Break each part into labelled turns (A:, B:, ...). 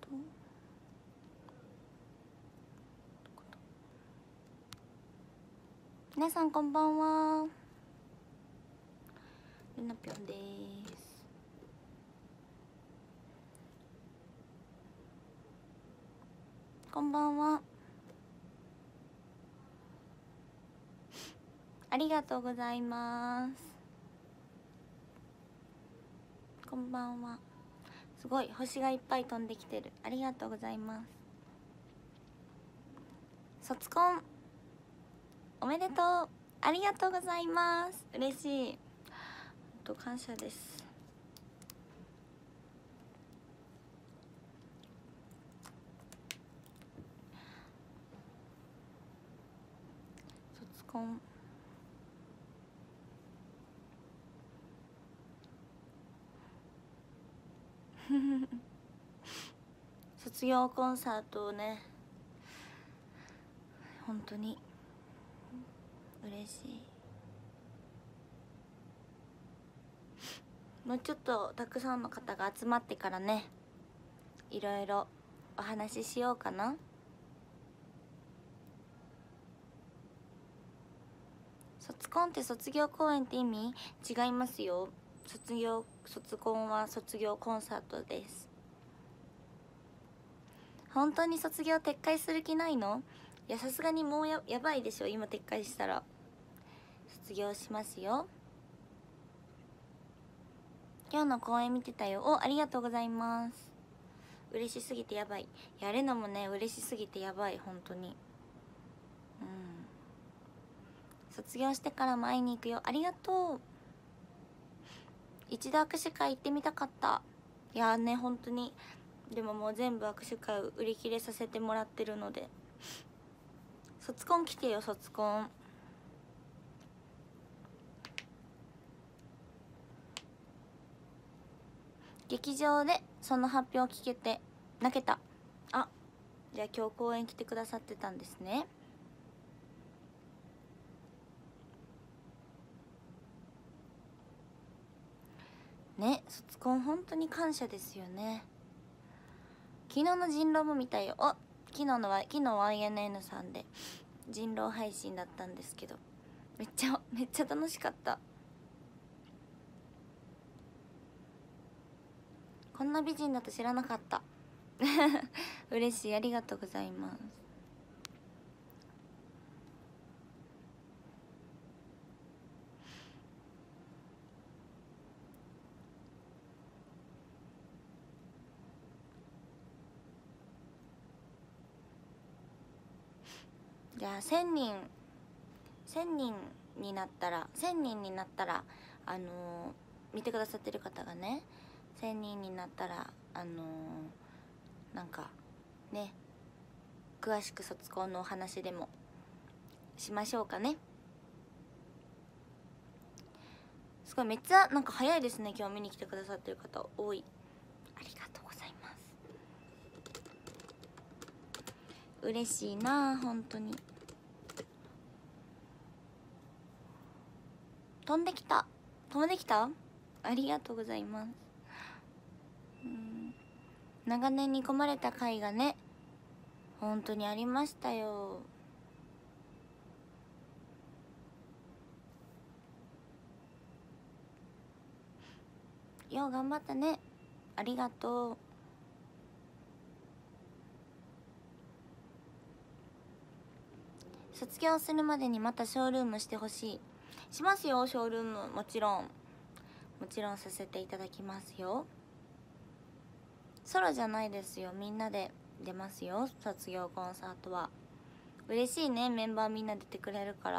A: 皆さんこんばんは、ルナぴょんです。こんばんは、ありがとうございます。こんばんは。すごい星がいっぱい飛んできてる。ありがとうございます。卒コンおめでとう。ありがとうございます。嬉しい。感謝です。卒コン卒業コンサートをね、本当に嬉しい。もうちょっとたくさんの方が集まってからね、いろいろお話ししようかな。卒コンって卒業公演って意味？違いますよ。卒コンは卒業コンサートです。本当に卒業撤回する気ないの？いや、さすがにもうやばいでしょ、今撤回したら。卒業しますよ。今日の公演見てたよ。お、ありがとうございます。嬉しすぎてやばい。やるのもね、嬉しすぎてやばい、本当に。卒業してからも会いに行くよ。ありがとう。一度握手会行ってみたかった。いやーね、本当に。でももう全部握手会売り切れさせてもらってるので。卒コン来てよ、卒コン。劇場でその発表聞けて泣けた。あ、じゃあ今日公演来てくださってたんですね。ね、卒コン本当に感謝ですよね。昨日の人狼も見たよ。昨日 YNN さんで人狼配信だったんですけど、めっちゃ楽しかった。こんな美人だと知らなかった。嬉しい、ありがとうございます。じゃあ1000人になったら見てくださってる方がね、1000人になったらなんかね、詳しく卒コンのお話でもしましょうかね。すごいめっちゃなんか早いですね。今日見に来てくださってる方多い。ありがとうございます。嬉しいなあ、本当に。飛んできたありがとうございます。長年煮込まれた回がね、本当にありましたよ。よう頑張ったね。ありがとう。卒業するまでにまたショールームしてほしい。しますよ、ショールーム。もちろんさせていただきますよ。ソロじゃないですよ、みんなで出ますよ、卒業コンサートは。嬉しいね、メンバーみんな出てくれるから。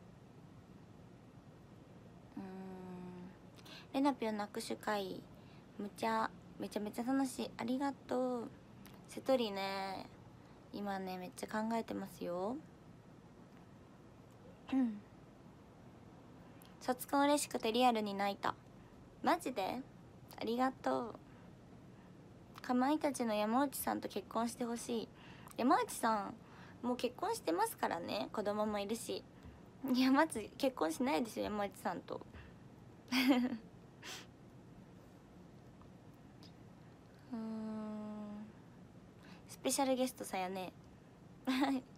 A: レナピョンの握手会めちゃめちゃ楽しい。ありがとう。瀬戸りね、今ねめっちゃ考えてますよ。卒コン嬉しくてリアルに泣いた。マジでありがとう。かまいたちの山内さんと結婚してほしい。山内さんもう結婚してますからね、子供もいるし。いや、まず結婚しないですよ、山内さんと。 スペシャルゲストさやねさやね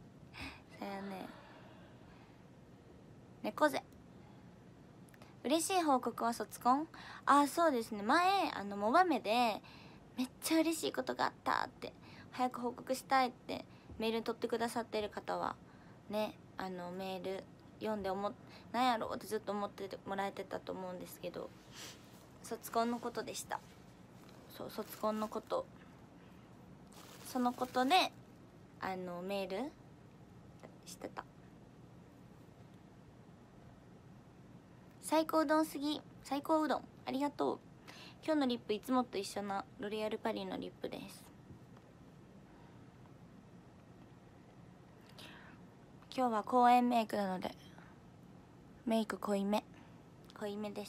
A: 猫背。嬉しい報告は卒コン。そうですね、前モバメでめっちゃ嬉しいことがあったって早く報告したいってメール取ってくださってる方はね、メール読んでなんやろうってずっと思ってもらえてたと思うんですけど、卒コンのことでした。そう、卒コンのこと、そのことでメールしてた。最高うどんすぎ、最高うどんありがとう。今日のリップいつもと一緒なロレアルパリのリップです。今日は公園メイクなのでメイク濃いめです。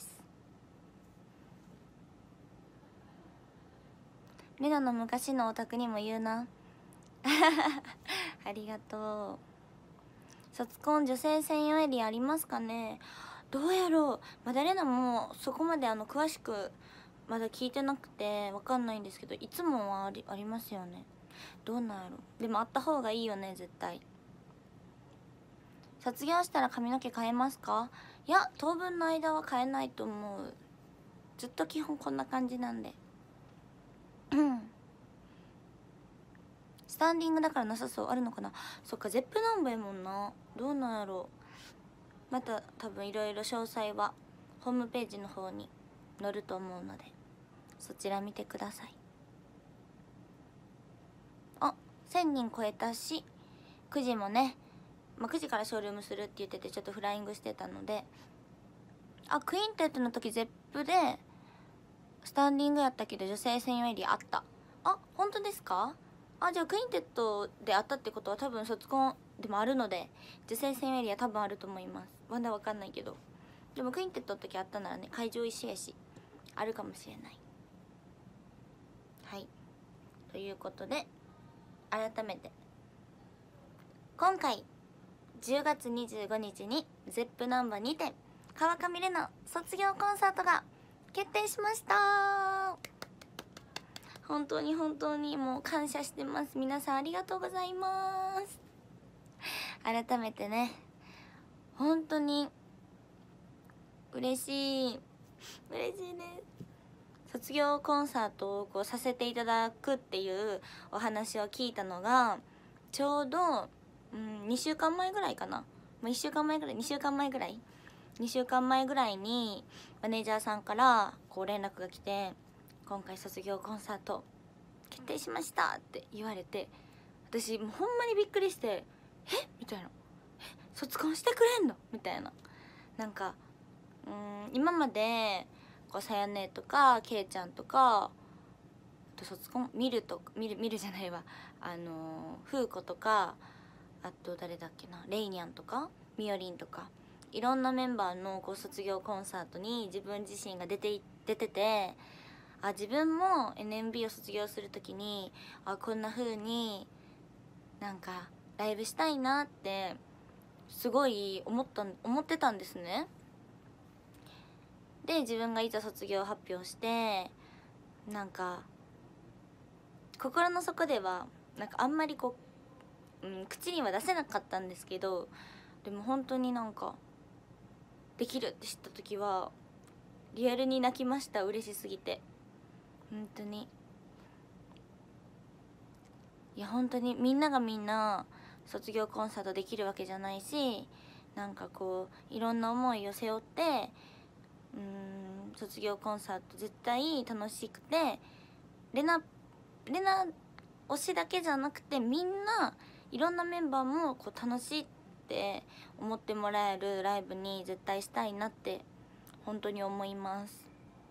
A: レナの昔のオタクにも言うなありがとう。卒コン女性専用エリアありますかね。どうやろう、まだレナもそこまで詳しくまだ聞いてなくてわかんないんですけど、いつもはありますよね。どうなんやろ。でもあった方がいいよね絶対。卒業したら髪の毛変えますか。いや、当分の間は変えないと思う。ずっと基本こんな感じなんでスタンディングだからなさそう。あるのかな。そっか、ゼップナンバーやもんな。どうなんやろう。また多分いろいろ詳細はホームページの方に載ると思うのでそちら見てください。1000人超えたし、9時もね、9時からショールームするって言っててちょっとフライングしてたので、クインテットの時ゼップでスタンディングやったけど女性専用エリアあった。本当ですか。じゃあクインテットであったってことは多分卒コンでもあるので女性専用エリア多分あると思います。まだわかんないけど、でもクインテットの時あったならね、会場一緒やしあるかもしれない。はい、ということで改めて今回10月25日にゼップナンバーにて川上レナ卒業コンサートが決定しました。本当に本当にもう感謝してます。皆さんありがとうございます。改めてね、本当に嬉しいです。卒業コンサートをこうさせていただくっていうお話を聞いたのがちょうど、2週間前ぐらいかな。1週間前ぐらい、2週間前ぐらい2週間前ぐらいにマネージャーさんからこう連絡が来て、今回卒業コンサート決定しましたって言われて、私もうほんまにびっくりして、みたいな、卒コンしてくれんのみたいな。なんか今までこうさやねとかけいちゃんとか、あと卒コン見るじゃないわ、ふうことか、あと誰だっけな、レイニャンとかみよりんとか、いろんなメンバーのこう卒業コンサートに自分自身が出てて、自分も NMB を卒業する時にこんな風になんかライブしたいなってすごい思ってたんですね。で自分がいざ卒業発表してなんか心の底ではなんかあんまりこう、口には出せなかったんですけど、でも本当になんかできるって知った時はリアルに泣きました。嬉しすぎて。本当に、いや本当にみんながみんな卒業コンサートできるわけじゃないし、なんかこういろんな思いを背負って卒業コンサート絶対楽しくて、レナ推しだけじゃなくてみんないろんなメンバーもこう楽しいって思ってもらえるライブに絶対したいなって本当に思います。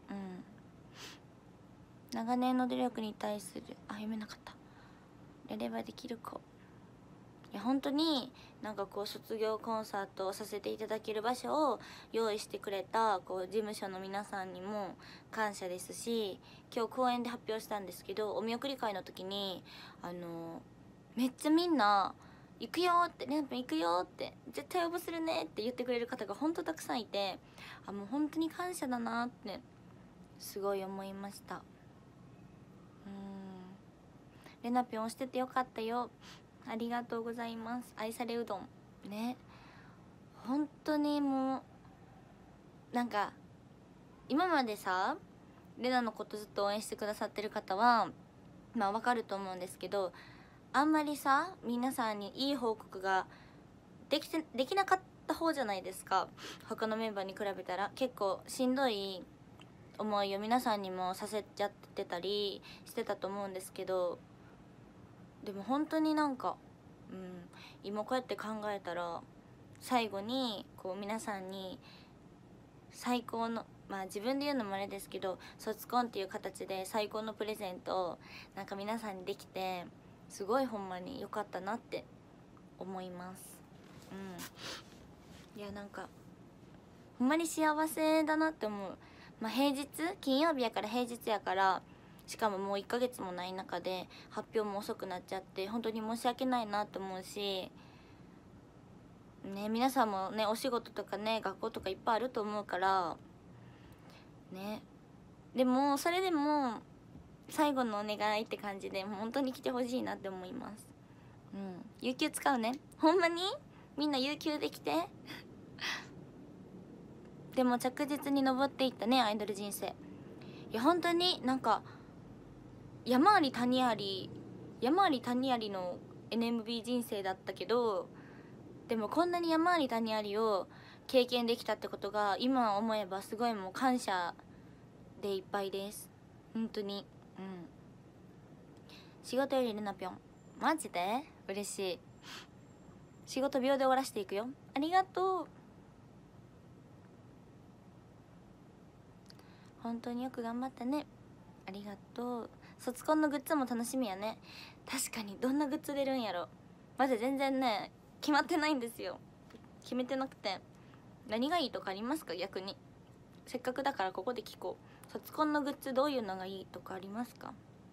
A: 長年の努力に対する読めなかった、やればできる子。いや本当になんかこう卒業コンサートをさせていただける場所を用意してくれたこう事務所の皆さんにも感謝ですし、今日公演で発表したんですけど、お見送り会の時にめっちゃみんな行くよって、レン君行くよって、絶対応募するねって言ってくれる方が本当たくさんいて、もう本当に感謝だなってすごい思いました。 レナぴょんしててよかったよ。ありがとうございます。愛されうどんね。本当にもうなんか今までさレナのことずっと応援してくださってる方はまあわかると思うんですけど、あんまりさ皆さんにいい報告ができなかった方じゃないですか。他のメンバーに比べたら結構しんどい思いを皆さんにもさせちゃってたりしてたと思うんですけど、でも本当になんか今こうやって考えたら最後にこう皆さんに最高の、まあ自分で言うのもあれですけど、卒コンっていう形で最高のプレゼントをなんか皆さんにできてすごいほんまに良かったなって思います。いやなんかほんまに幸せだなって思う。まあ平日金曜日やから平日やから、しかももう1ヶ月もない中で発表も遅くなっちゃって本当に申し訳ないなと思うしね、皆さんもねお仕事とかね学校とかいっぱいあると思うからね。でもそれでも最後のお願いって感じで本当に来てほしいなって思います。有給使うね、ほんまにみんな有給できてでも着実に登っていったねアイドル人生。いや本当になんか山あり谷あり山あり谷ありの NMB 人生だったけど、でもこんなに山あり谷ありを経験できたってことが今思えばすごいもう感謝でいっぱいです。本当に仕事よりルナぴょんマジで嬉しい。仕事秒で終わらせていくよ。ありがとう。本当によく頑張ったね。ありがとう。卒コンのグッズも楽しみやね。確かにどんなグッズ出るんやろ。まだ全然ね決まってないんですよ。決めてなくて何がいいとかありますか？逆にせっかくだからここで聞こう。卒コンのグッズどういうのがいいとかありますか？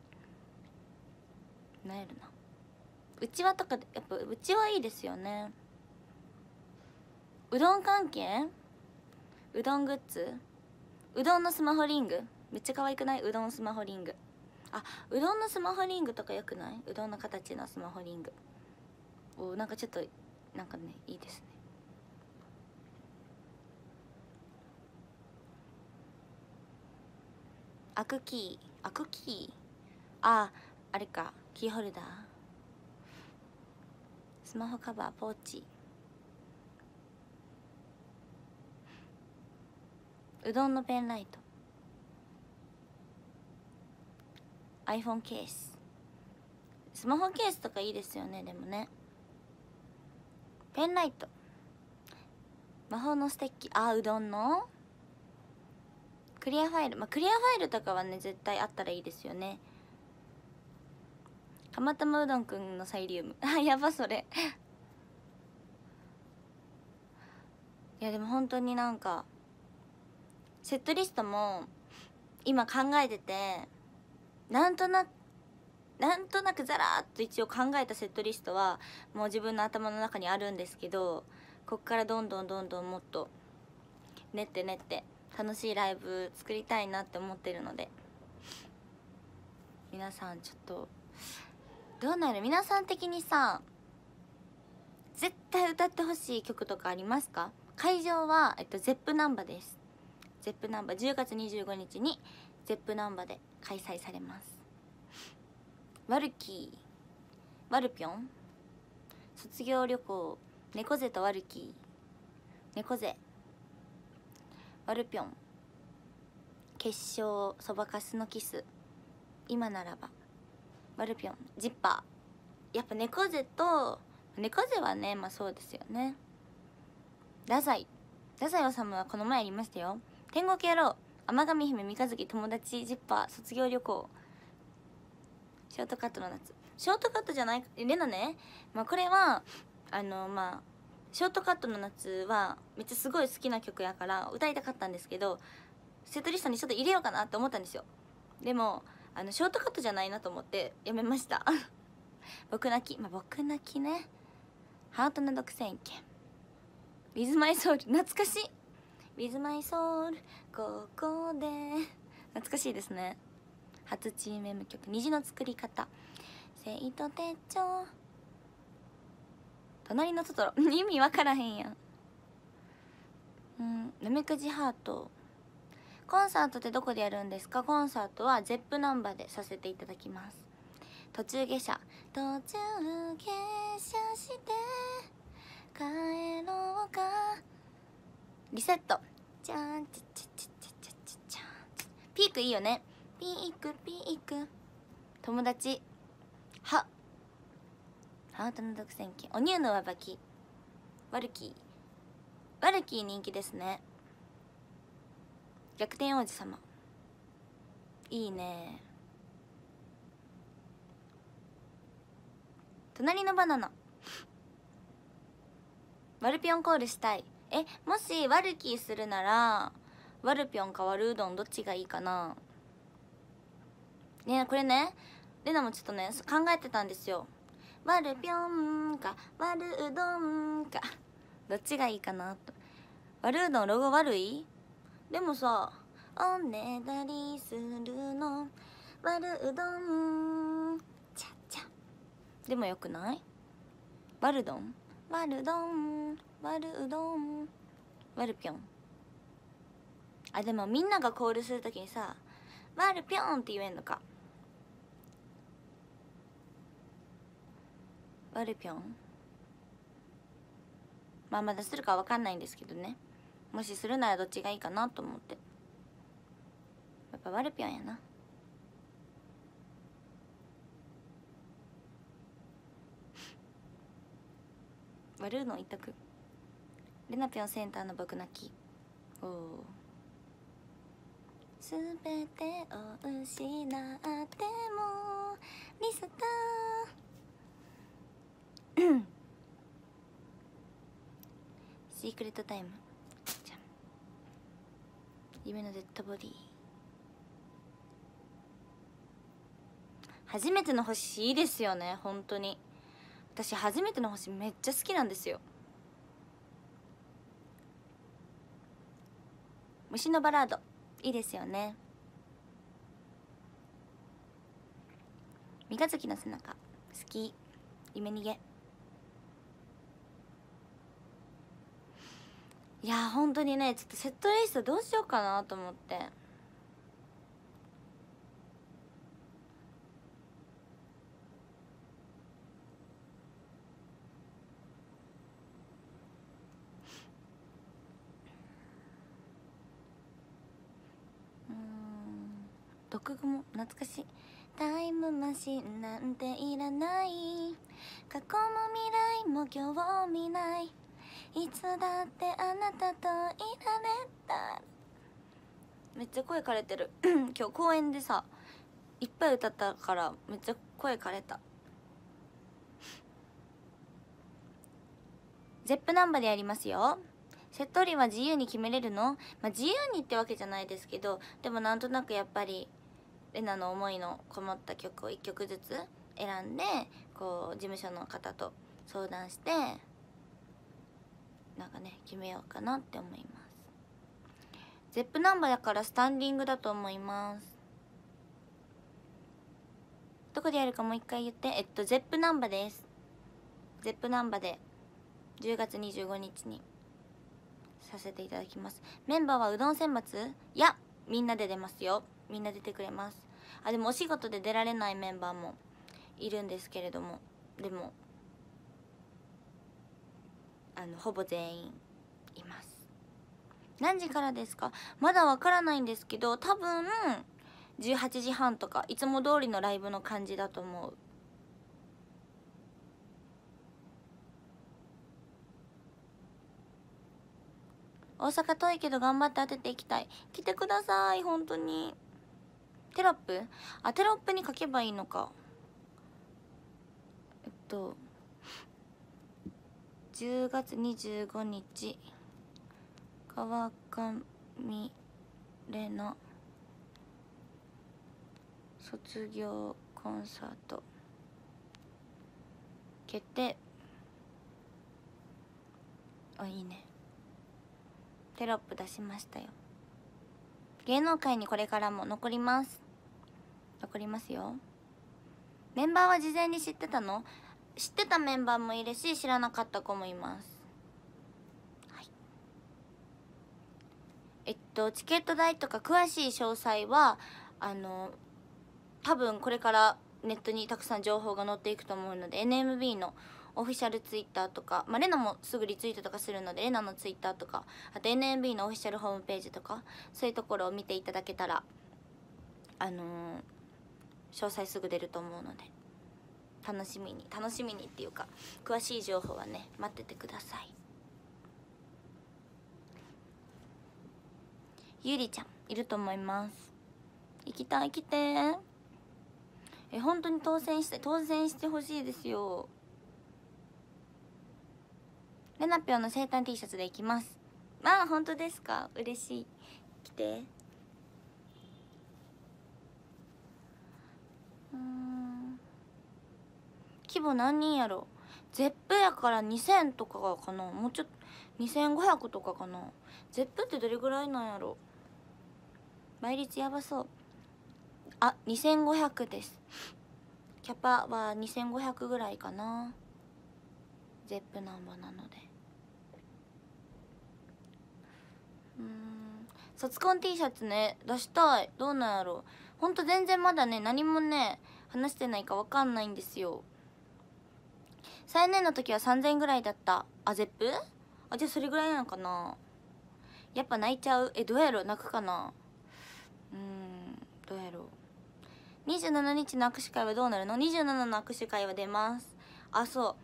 A: なんやろな、うちわとかやっぱうちわいいですよね。うどん関係、うどんグッズ、うどんのスマホリングめっちゃ可愛くない？うどんスマホリング、あ、うどんのスマホリングとかよくない？うどんの形のスマホリング、お、なんかちょっとなんかねいいですね。アクキー、アクキー、あれか、キーホルダー、スマホカバー、ポーチ、うどんのペンライト、iPhone ケース、スマホケースとかいいですよね。でもね、ペンライト、魔法のステッキ、うどんのクリアファイル、クリアファイルとかはね絶対あったらいいですよね。釜玉うどんくんのサイリウムやばそれいやでも本当になんかセットリストも今考えてて、なんとなくざらーっと一応考えたセットリストはもう自分の頭の中にあるんですけど、こっからどんどんもっと練って楽しいライブ作りたいなって思ってるので、皆さんちょっとどうなる？皆さん的にさ絶対歌ってほしい曲とかありますか？会場はゼップナンバです。ゼップナンバ10月25日にゼップナンバで開催されます。ワルキー、ワルピョン、卒業旅行、猫背とワルキー、猫背、ワルピョン、決勝、そばかすのキス、今ならば、ワルピョン、ジッパー、やっぱ猫背はねそうですよね。太宰治はこの前やりましたよ。天国野郎、天神姫、三日月、友達、ジッパー、卒業旅行、ショートカットの夏、ショートカットじゃないレナね、これはショートカットの夏はめっちゃすごい好きな曲やから歌いたかったんですけど、セットリストにちょっと入れようかなって思ったんですよ。でもショートカットじゃないなと思ってやめました僕泣き、僕泣きね、ハートの独占権、With My Soul、 懐かしい、 With My Soul、 ここで懐かしいですね。初チーム M 曲、虹の作り方、 生徒手帳、隣のトトロ意味わからへんやん。なめくじハート。コンサートってどこでやるんですか？コンサートはゼップナンバーでさせていただきます。途中下車、途中下車して帰ろうか。リセット。じゃんちゃちゃちゃちゃちゃちゃちゃ。ピークいいよね。ピークピーク。友達。ハートの独占権。お乳の上履き。ワルキー。ワルキー人気ですね。逆転王子様。いいね。隣のバナナ。ワルピョンコールしたい。もしワルキーするならワルピョンかワルうどんどっちがいいかな。ね、これね、レナもちょっとね考えてたんですよ。ワルピョンかワルうどんかどっちがいいかなと。ワルうどんロゴ悪い？でもさ、おねだりするのワルうどんちゃちゃでもよくない？ワルドンワルドンワルうどんワルピョン。あ、でもみんながコールするときにさ、ワルピョンって言えんのか。ワルピョン、まあまだするかわかんないんですけどね。もしするならどっちがいいかなと思って。やっぱワルピョンやな。ワルーの一択。レナピョンセンターの僕泣き。おお。すべてを失ってもリスターシークレットタイム。じゃん。夢のデッドボディ。初めての星いいですよね、本当に。私初めての星めっちゃ好きなんですよ。虫のバラードいいですよね。三日月の背中好き。夢逃げ。いやー本当にね、ちょっとセットリストどうしようかなと思って。毒蜘蛛懐かしい。タイムマシンなんていらない、過去も未来も興味ない、いつだってあなたといられた。めっちゃ声枯れてる今日公園でさいっぱい歌ったからめっちゃ声枯れた。ゼップナンバーでやりますよ。セットリは自由に決めれるの？まあ自由にってわけじゃないですけど、でもなんとなくやっぱりレナの思いのこもった曲を1曲ずつ選んで、こう事務所の方と相談してなんかね決めようかなって思います。ゼップナンバーだからスタンディングだと思います。どこでやるかもう一回言って。ゼップナンバーです。ゼップナンバーで10月25日にさせていただきます。メンバーはうどん選抜？いや、みんなで出ますよ。みんな出てくれます。あ、でもお仕事で出られないメンバーもいるんですけれども、でもほぼ全員います。何時からですか？まだわからないんですけど、多分18時半とかいつも通りのライブの感じだと思う。大阪遠いけど頑張って当てていきたい。来てください本当に。テロップ？あ、テロップに書けばいいのか。10月25日川上レナ卒業コンサート決定。あ、いいね。テロップ出しましたよ。芸能界にこれからも残りますよ。 メンバーは事前に知ってたの？知ってたメンバーもいるし、知らなかった子もいます。はい。チケット代とか詳しい詳細は多分これからネットにたくさん情報が載っていくと思うので、 NMB のオフィシャルツイッターとか、レナもすぐリツイートとかするので、レナのツイッターとか、あと NMB のオフィシャルホームページとか、そういうところを見ていただけたら詳細すぐ出ると思うので、楽しみにっていうか、詳しい情報はね、待っててください。ゆりちゃんいると思います。行きたい、来て。本当に当選してほしいですよ。レナピョンの生誕 T シャツで行きます。本当ですか？嬉しい。来て。規模何人やろ？ ZEP やから2000とかかな。もうちょっと2500とかかな。ZEP ってどれぐらいなんやろ？倍率やばそう。2500です。キャパは2500ぐらいかな。ZEP ナンバーなので。卒コン T シャツね、出したい。どうなんやろ。ほんと全然まだね、何もね話してないか分かんないんですよ。再年の時は3000ぐらいだった。ZEP？じゃあそれぐらいなのかな。やっぱ泣いちゃう。どうやろ、泣くかな。どうやろう。27日の握手会はどうなるの？ 27 の握手会は出ます。そう。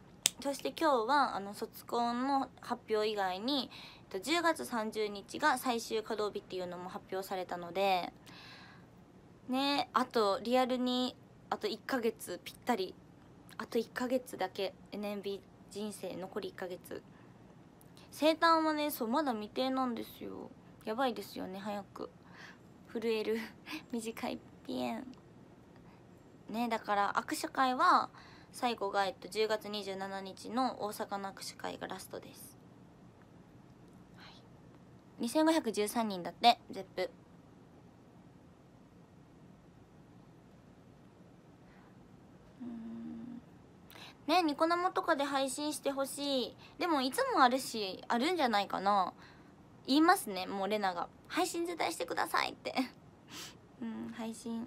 A: そして今日は卒コンの発表以外に10月30日が最終稼働日っていうのも発表されたのでね。あとリアルにあと1ヶ月ぴったり。あと1ヶ月だけ。 NMB 人生残り1ヶ月。生誕はね、そうまだ未定なんですよ。やばいですよね。早く震える短いピエンね。だから握手会は最後が10月27日の大阪の握手会がラストです。2513人だって。ZEPね。ニコ生とかで配信してほしい。でもいつもあるし、あるんじゃないかな。言いますね、もうレナが配信絶対してくださいって配信。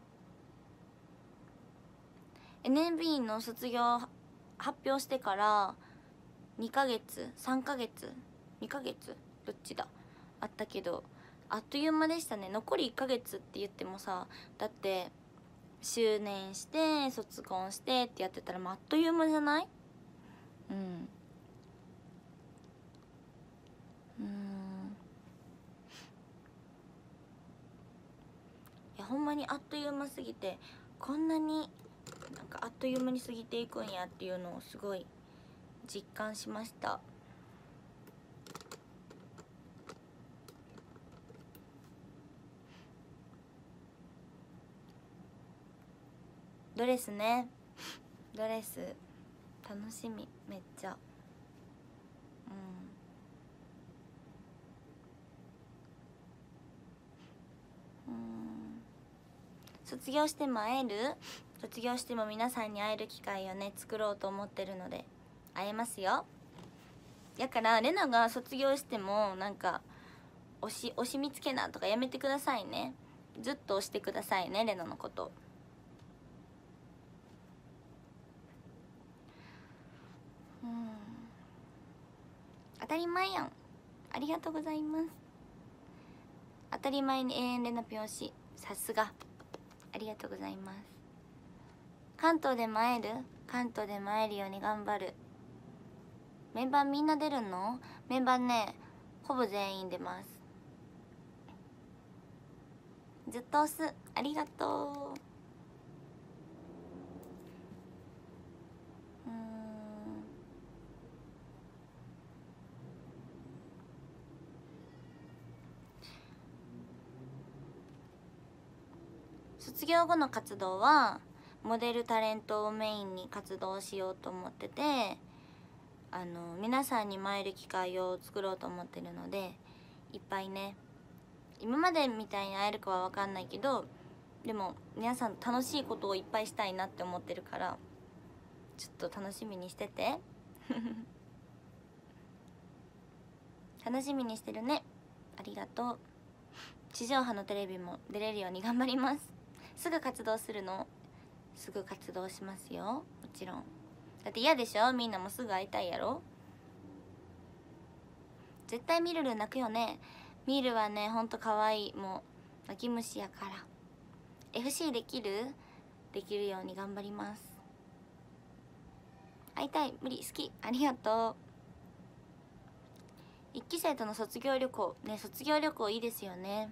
A: NMB の卒業発表してから2ヶ月3ヶ月2ヶ月どっちだあったけど、あっという間でしたね。残り1ヶ月って言ってもさ、だって周年して卒コンしてってやってたらあっという間じゃない？いやほんまにあっという間すぎて、こんなになんかあっという間に過ぎていくんやっていうのをすごい実感しました。ドレスね、ドレス楽しみ、めっちゃ。卒業しても会える？卒業しても皆さんに会える機会をね作ろうと思ってるので、会えますよ。だからレナが卒業してもなんか推し見つけなとかやめてくださいね。ずっと推してくださいね、レナのこと。当たり前やん。ありがとうございます。当たり前に永遠レナピョンし、さすがありがとうございます。関東でも会える？関東でも会えるように頑張る。メンバーみんな出るの？メンバーね、ほぼ全員出ます。ずっと押す。ありがとう。卒業後の活動はモデルタレントをメインに活動しようと思ってて、皆さんに会える機会を作ろうと思ってるので、いっぱいね、今までみたいに会えるかは分かんないけど、 でも皆さんと楽しいことをいっぱいしたいなって思ってるから、ちょっと楽しみにしてて楽しみにしてるね。ありがとう。地上波のテレビも出れるように頑張ります。すぐ活動するの？すぐ活動しますよ、もちろん。だって嫌でしょ、みんなもすぐ会いたいやろ。絶対ミルル泣くよね。ミルはねほんと可愛い、もう泣き虫やから。 FC できるように頑張ります。会いたい、無理、好き、ありがとう。1期生との卒業旅行ね、卒業旅行いいですよね。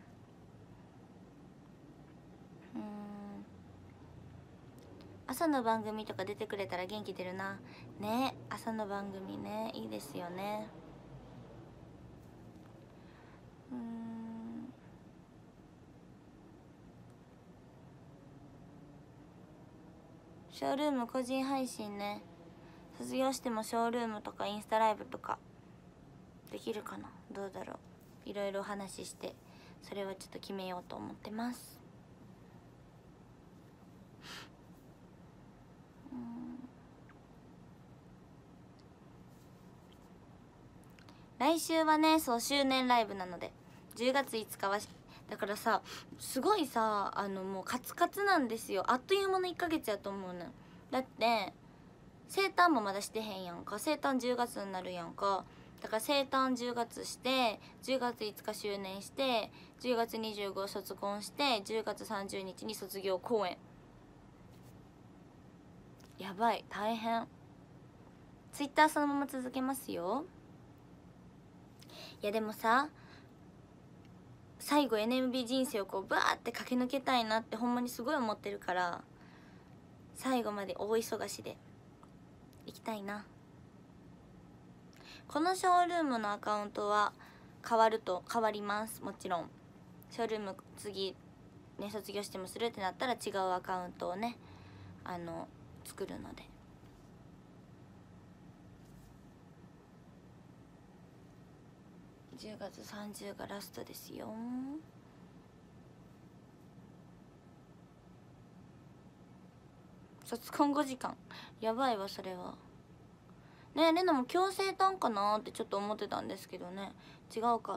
A: 朝の番組とか出てくれたら元気出るな。ね、朝の番組ね、いいですよね。ショールーム個人配信ね、卒業してもショールームとかインスタライブとかできるかな、どうだろう。いろいろお話しして、それはちょっと決めようと思ってます。来週はね、そう周年ライブなので10月5日はだからさ、すごいさ、もうカツカツなんですよ。あっという間の1ヶ月やと思うねん。だって生誕もまだしてへんやんか。生誕10月になるやんか。だから生誕10月して10月5日周年して10月25卒コンして10月30日に卒業公演。やばい、大変。Twitter そのまま続けますよ。いやでもさ、最後 NMB 人生をこうバーって駆け抜けたいなってほんまにすごい思ってるから、最後まで大忙しで行きたいな。このショールームのアカウントは変わります。もちろんショールーム次ね卒業してもするってなったら違うアカウントをね作るので。10月30がラストですよ。卒コン5時間やばいわ、それはね。レナも強制誕かなってちょっと思ってたんですけどね、違うかった。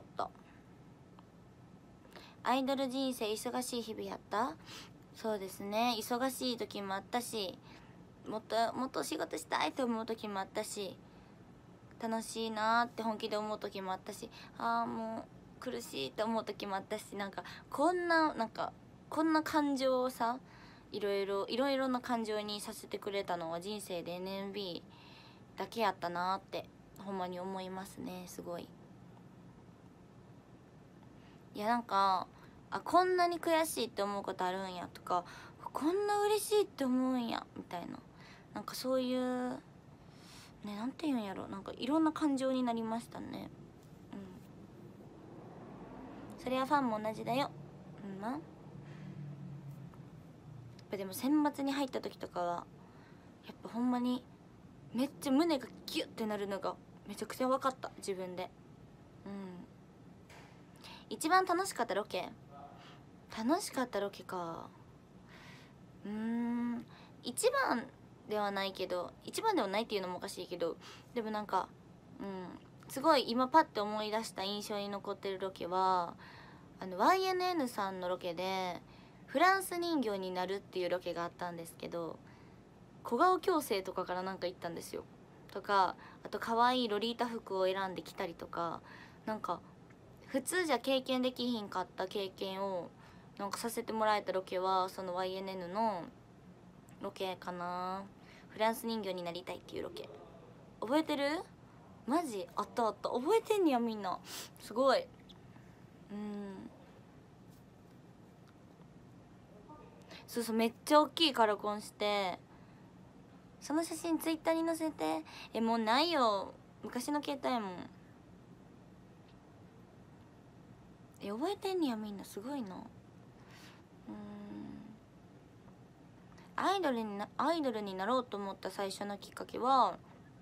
A: アイドル人生忙しい日々やった？そうですね、忙しい時もあったし、もっと仕事したいと思う時もあったし、楽しいなって本気で思う時もあったし、ああもう苦しいって思う時もあったし、こんな感情をさ、いろいろな感情にさせてくれたのは人生で NMB だけやったなってほんまに思いますね。すごい。いやこんなに悔しいって思うことあるんやとか、こんな嬉しいって思うんやみたいな、そういうね、なんていうんやろ、いろんな感情になりましたね。それはファンも同じだよ。やっぱでも選抜に入った時とかはやっぱほんまにめっちゃ胸がギュッてなるのがめちゃくちゃ分かった、自分で。一番楽しかったロケか。一番ではないけど、一番ではないっていうのもおかしいけど、でもすごい今パッて思い出した印象に残ってるロケはYNN さんのロケでフランス人形になるっていうロケがあったんですけど、小顔矯正とかから行ったんですよ。とか、あと可愛いロリータ服を選んできたりとか、普通じゃ経験できひんかった経験をさせてもらえたロケはその YNN のロケかな。フランス人形になりたいっていうロケ覚えてる？マジあった覚えてんねやみんな、すごい。そうめっちゃ大きいカラコンして、その写真ツイッターに載せて。もうないよ、昔の携帯やもん。覚えてんねやみんな、すごいな。アイドルになろうと思った最初のきっかけは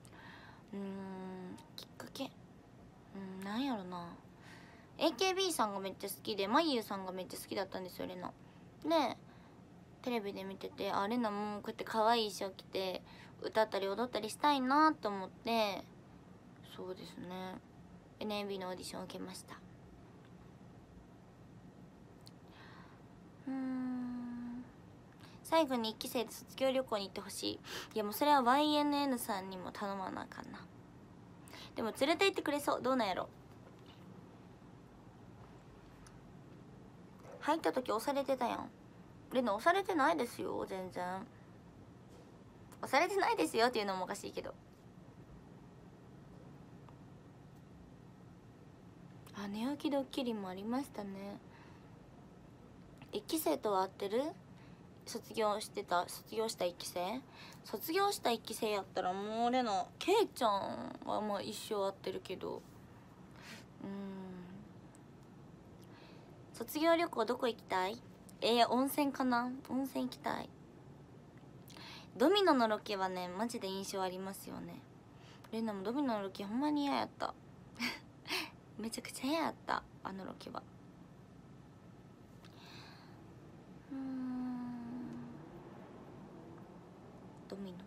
A: なんやろな。 AKB さんがめっちゃ好きで、まゆさんがめっちゃ好きだったんですよ、レナ。でテレビで見てて、あれなもうこうやって可愛い衣装着て歌ったり踊ったりしたいなと思って、そうですね NAB のオーディションを受けました。最後に1期生で卒業旅行に行ってほしい。いやもうそれは YNN さんにも頼まなあかんな。でも連れて行ってくれそう。どうなんやろ。入った時押されてたやん。レナ押されてないですよ。全然押されてないですよっていうのもおかしいけど。あ、寝起きドッキリもありましたね。1期生とは会ってる？卒業した1期生？卒業した1期生やったらもう俺のケイちゃんはまあ一生会ってるけど、卒業旅行どこ行きたい？温泉かな。温泉行きたい。ドミノのロケはねマジで印象ありますよね。レナもドミノのロケほんまに嫌やっためちゃくちゃ嫌やった、あのロケは。ドミノ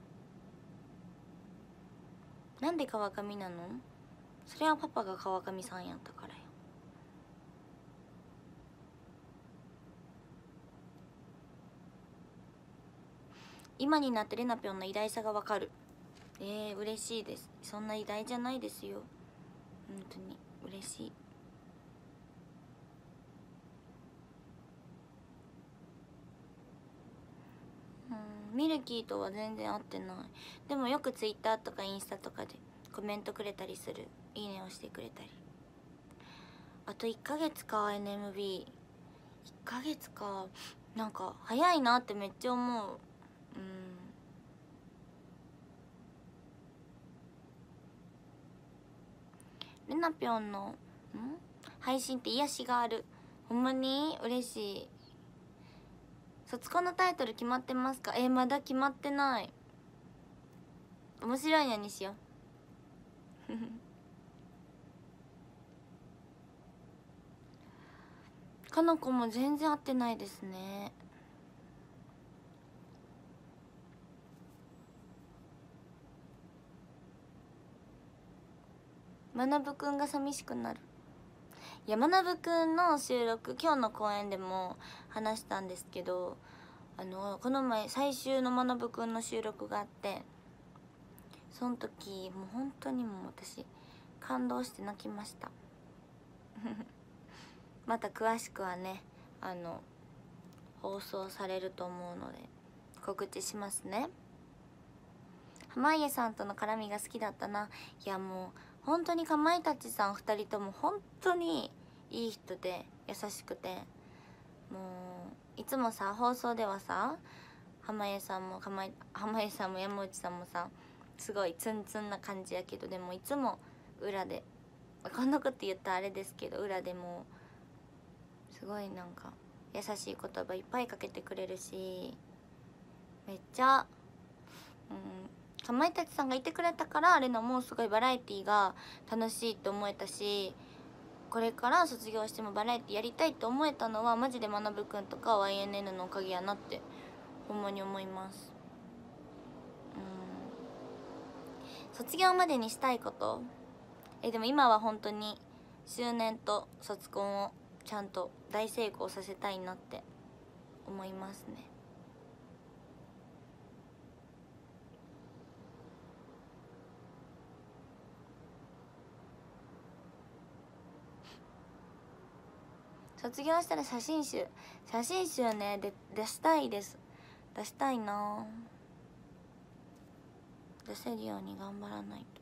A: なんで川上なの？それはパパが川上さんやったからよ。今になってレナピョンの偉大さがわかる。嬉しいです。そんな偉大じゃないですよ、本当に嬉しい。ミルキーとは全然会ってない。でもよくツイッターとかインスタとかでコメントくれたりする。いいねをしてくれたり。あと1ヶ月か NMB。1ヶ月か、なんか早いなってめっちゃ思う。レナピョンの配信って癒しがある。ほんまに嬉しい。卒コンのタイトル決まってますか？まだ決まってない。面白いのにしようかの子も全然会ってないですね。まなぶくんが寂しくなる。いや、まなぶくんの収録今日の公演でも話したんですけど、この前最終のまなぶくんの収録があって、その時もう本当にもう私感動して泣きましたまた詳しくはね放送されると思うので告知しますね。濱家さんとの絡みが好きだったな。いやもう本当にかまいたちさん2人とも本当にいい人で優しくて、もういつもさ放送ではさ濱家さんも山内さんもさすごいツンツンな感じやけど、でもいつも裏でこんなこと言ったらあれですけど、裏でもすごいなんか優しい言葉いっぱいかけてくれるし、めっちゃかまいたちさんがいてくれたからあれのもうすごいバラエティーが楽しいって思えたし、これから卒業してもバラエティやりたいって思えたのはマジでまなぶくんとか YNN のおかげやなってほんまに思います。卒業までにしたいこと、でも今は本当に周年と卒コンをちゃんと大成功させたいなって思いますね。卒業したら写真集ね出したいです。出したいな。出せるように頑張らないと。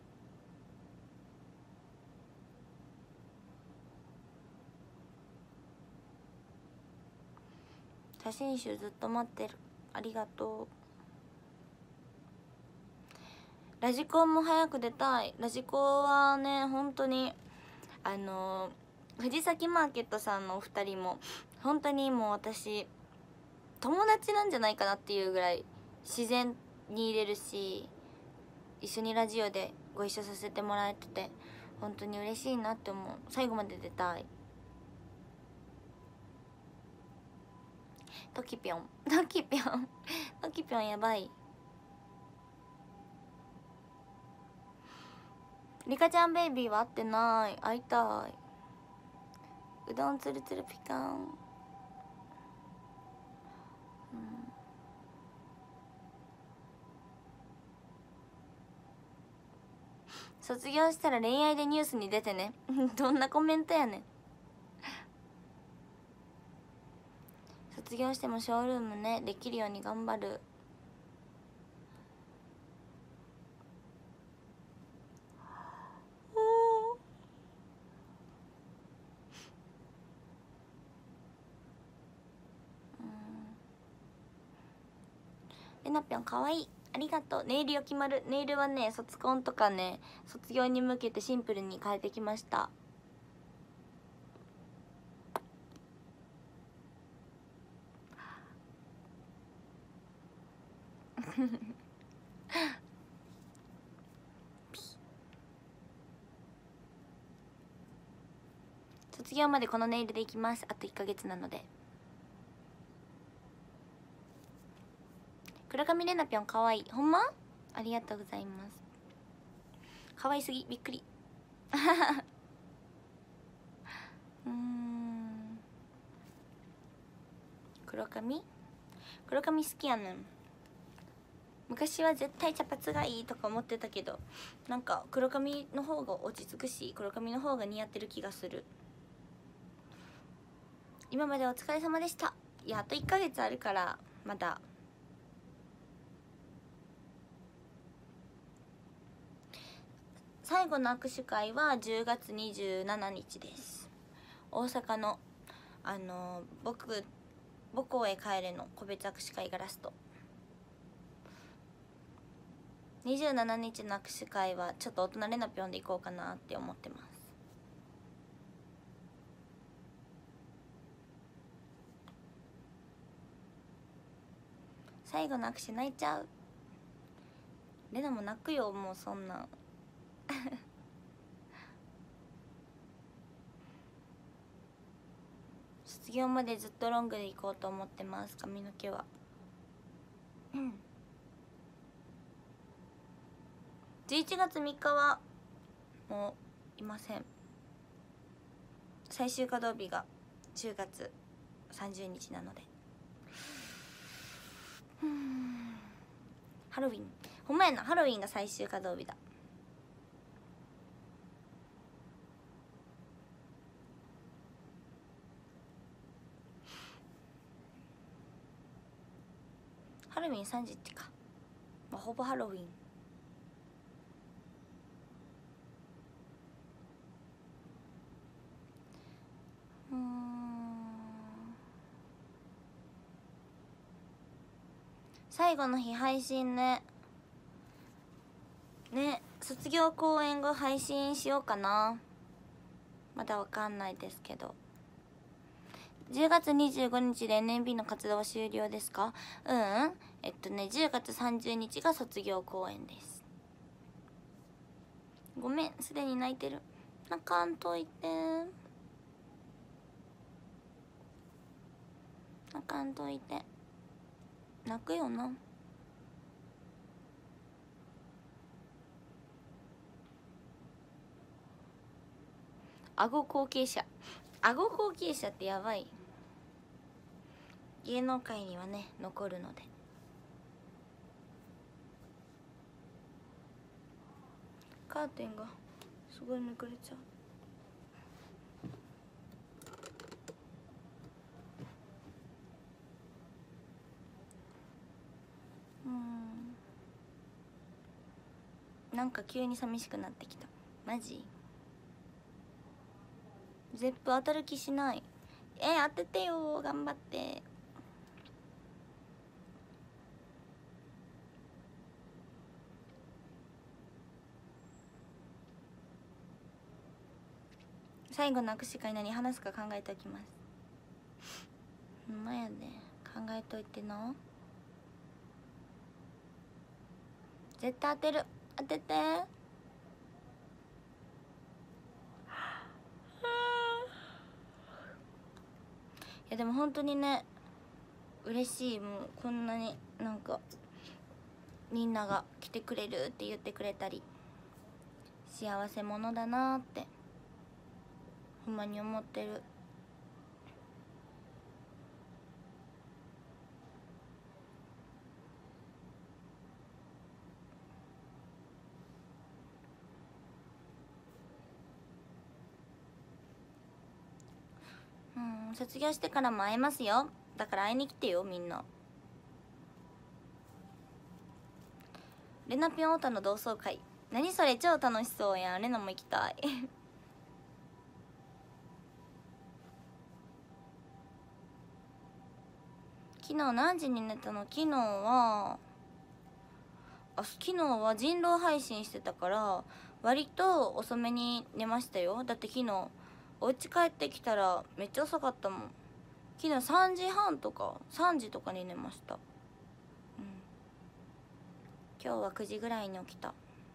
A: 写真集ずっと待ってる。ありがとう。ラジコンも早く出たい。ラジコンはね本当に藤崎マーケットさんのお二人も本当にもう私友達なんじゃないかなっていうぐらい自然に入れるし、一緒にラジオでご一緒させてもらえてて本当に嬉しいなって思う。最後まで出たい。 トキピョントキピョントキピョンやばい。リカちゃんベイビーは会ってない。会いたい。うどんつるつるピカン。卒業したら恋愛でニュースに出てねどんなコメントやねん。卒業してもショールームねできるように頑張る。レナぴょんかわいい。ありがとう。ネイルよ決まる。ネイルはね卒コンとかね卒業に向けてシンプルに変えてきました卒業までこのネイルでいきます。あと1ヶ月なので。黒髪レナぴょんかわいい。ほんまありがとうございます。かわいすぎびっくり黒髪好きやねん。昔は絶対茶髪がいいとか思ってたけどなんか黒髪の方が落ち着くし黒髪の方が似合ってる気がする。今までお疲れ様でした。いやあと1ヶ月あるからまだ。最後の握手会は10月27日です。大阪の母校へ帰れの個別握手会がラスト。27日の握手会はちょっと大人レナピョンで行こうかなって思ってます。最後の握手泣いちゃう。レナも泣くよもうそんなん卒業までずっとロングで行こうと思ってます。髪の毛は11月3日はもういません。最終稼働日が10月30日なので。ハロウィンほんまやな。ハロウィンが最終稼働日だ。ハロウィン3時ってか、まあ、ほぼハロウィン。最後の日配信ね。卒業公演後配信しようかな。まだわかんないですけど。10月25日で NMB の活動は終了ですか？10月30日が卒業公演です。ごめんすでに泣いてる。泣かんといて泣かんといて。泣くよな。顎後継者ってやばい。芸能界にはね残るので。カーテンがすごいめくれちゃう。なんか急に寂しくなってきた。マジゼップ当たる気しない。当ててよ頑張って。最後の握手会何話すか考えておきます。ほんまやね。考えといてな。絶対当てる。当てて。いやでも本当にね嬉しい。もうこんなになんかみんなが来てくれるって言ってくれたり、幸せ者だなーってほんまに思ってる。卒業してからも会えますよ。だから会いに来てよみんな。レナピョンオタの同窓会、何それ、超楽しそうやん。レナも行きたい昨日何時に寝たの？昨日は人狼配信してたから割と遅めに寝ましたよ。だって昨日お家帰ってきたらめっちゃ遅かったもん。昨日3時半とか3時とかに寝ました。今日は9時ぐらいに起きた。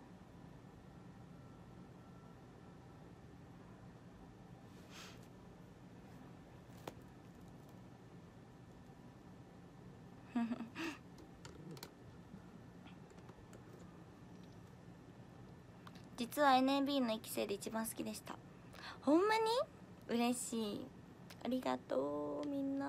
A: 実は NAB の1期生で一番好きでした。ほんまに嬉しい。ありがとうみんな。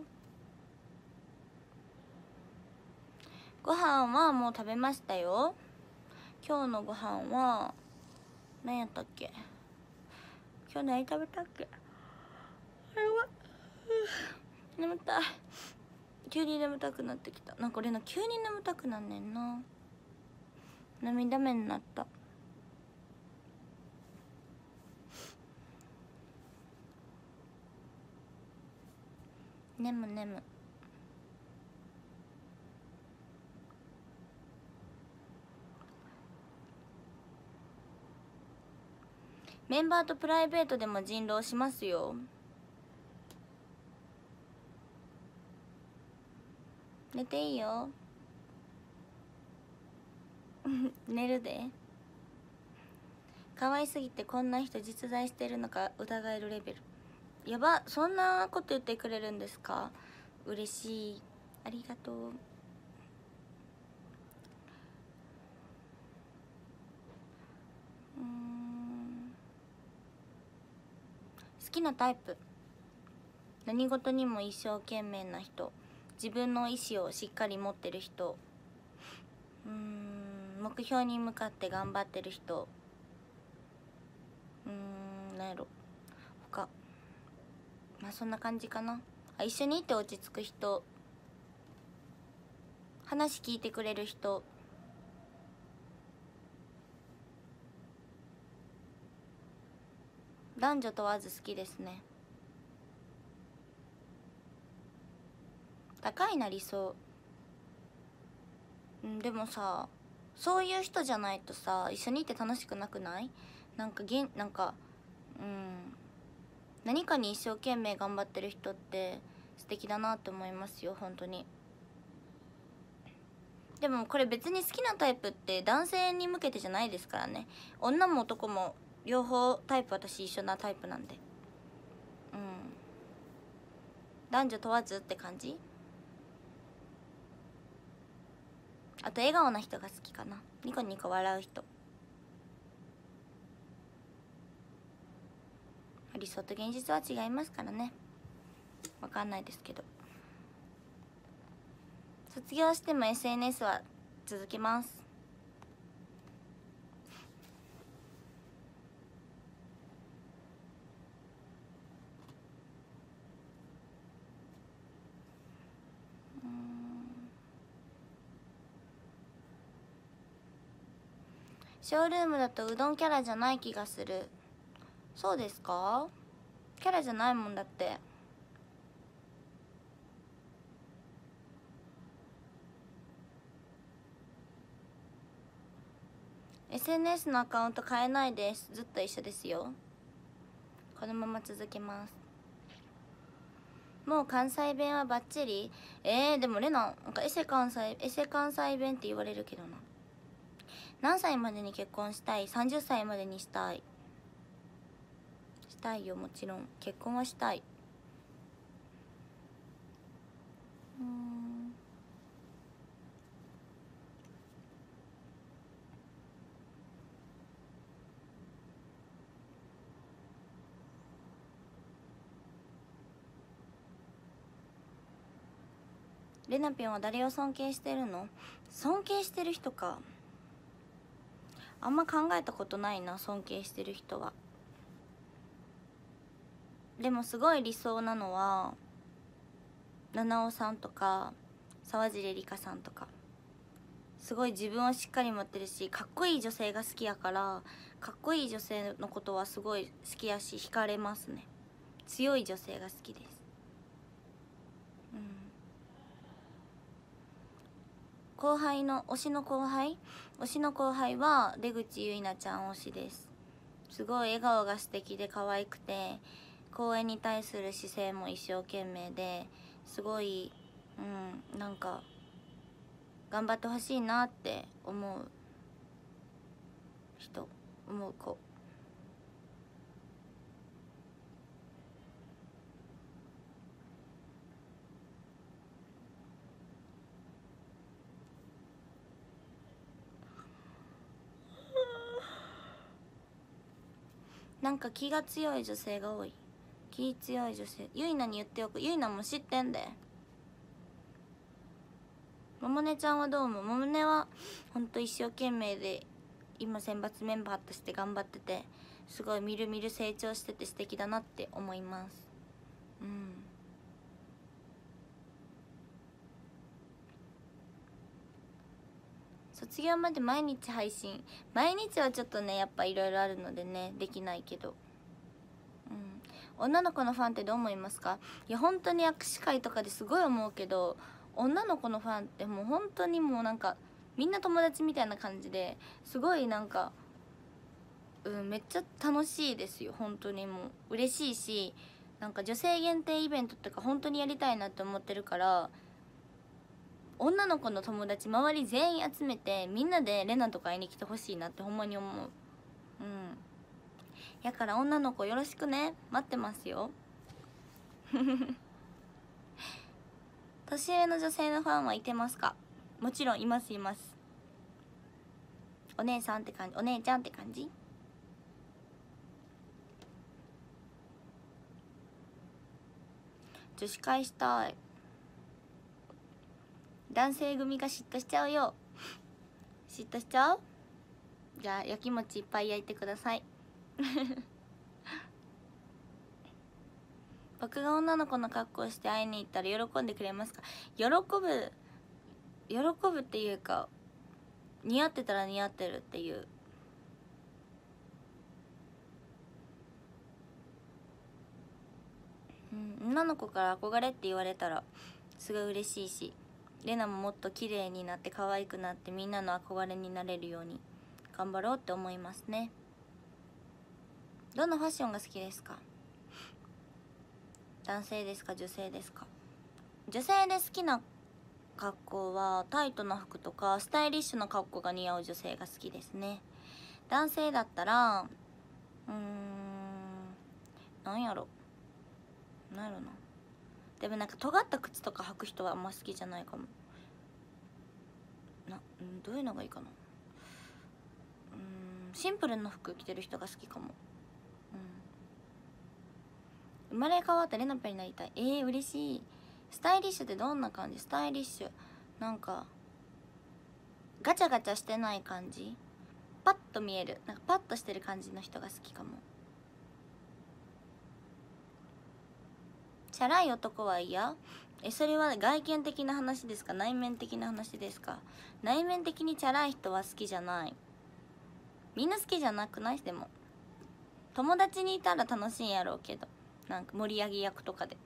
A: ご飯はもう食べましたよ。今日のご飯は何やったっけ。今日何食べたっけ。あれは眠たい。急に眠たくなってきた。なんか俺の急に眠たくなんねんな。涙目になった。眠メンバーとプライベートでも人狼しますよ。寝ていいよ寝るで。可愛すぎてこんな人実在してるのか疑えるレベル。やば、そんなこと言ってくれるんですか。嬉しい、ありがとう。好きなタイプ、何事にも一生懸命な人、自分の意思をしっかり持ってる人、目標に向かって頑張ってる人、なんやろ他、まあそんな感じかな。一緒にいて落ち着く人、話聞いてくれる人、男女問わず好きですね。高いな理想。でもさ、そういう人じゃないとさ一緒にいて楽しくなくない？なんか何かに一生懸命頑張ってる人って素敵だなって思いますよ本当に。でもこれ別に好きなタイプって男性に向けてじゃないですからね。女も男も両方タイプ、私一緒なタイプなんで。男女問わずって感じ。あと笑顔な人が好きかな。ニコニコ笑う人。理想と現実は違いますからね。わかんないですけど。卒業しても SNS は続けます。ショールームだとうどんキャラじゃない気がする。そうですか？キャラじゃないもんだって。SNS のアカウント変えないです。ずっと一緒ですよ。このまま続けます。もう関西弁はバッチリ。でもレナなんかエセ関西弁って言われるけどな。何歳までに結婚したい？30歳までにしたい。したいよ、もちろん結婚はしたい。 レナピョンは誰を尊敬してるの？尊敬してる人か、あんま考えたことないな。尊敬してる人は。でもすごい理想なのは七尾さんとか沢尻エリカさんとか、すごい自分をしっかり持ってるし、かっこいい女性が好きやから、かっこいい女性のことはすごい好きやし惹かれますね。強い女性が好きです。後輩の推しの後輩は出口結菜ちゃん推しです。すごい笑顔が素敵で可愛くて、公演に対する姿勢も一生懸命で、すごいなんか頑張ってほしいなって思う子。なんか気が強い女性が多い。気強い女性、ゆいなに言っておく。ゆいなも知ってんで。ももねちゃんはどうも。ももねはほんと一生懸命で今選抜メンバーとして頑張ってて、すごいみるみる成長してて素敵だなって思います。卒業まで毎日配信。毎日はちょっとねやっぱいろいろあるのでねできないけど、女の子のファンってどう思いますか？いや本当に握手会とかですごい思うけど、女の子のファンってもう本当にもうなんかみんな友達みたいな感じで、すごいなんかめっちゃ楽しいですよ。本当にもう嬉しいし、なんか女性限定イベントとか本当にやりたいなって思ってるから、女の子の友達周り全員集めてみんなでレナとか会いに来てほしいなってほんまに思う。やから女の子よろしくね、待ってますよ。年上の女性のファンはいてますか？もちろんいます。お姉さんって感じ、お姉ちゃんって感じ。女子会したい。男性組が嫉妬しちゃうよ。嫉妬しちゃう？じゃあ焼き餅いっぱい焼いてください。僕が女の子の格好をして会いに行ったら喜んでくれますか？喜ぶっていうか、似合ってたら似合ってるっていう。女の子から憧れって言われたらすごい嬉しいし、レナももっと綺麗になって可愛くなってみんなの憧れになれるように頑張ろうって思いますね。どんなファッションが好きですか？男性ですか女性ですか？女性で好きな格好はタイトな服とかスタイリッシュな格好が似合う女性が好きですね。男性だったらなんやろな。でもなんか尖った靴とか履く人はあんま好きじゃないかも。どういうのがいいかな。シンプルな服着てる人が好きかも。生まれ変わったレナペになりたい。嬉しい。スタイリッシュってどんな感じ？スタイリッシュなんかガチャガチャしてない感じ、パッと見える、なんかパッとしてる感じの人が好きかも。チャラい男は嫌？それは外見的な話ですか内面的な話ですか？内面的にチャラい人は好きじゃない。みんな好きじゃなくない？でも友達にいたら楽しいんやろうけど、なんか盛り上げ役とかで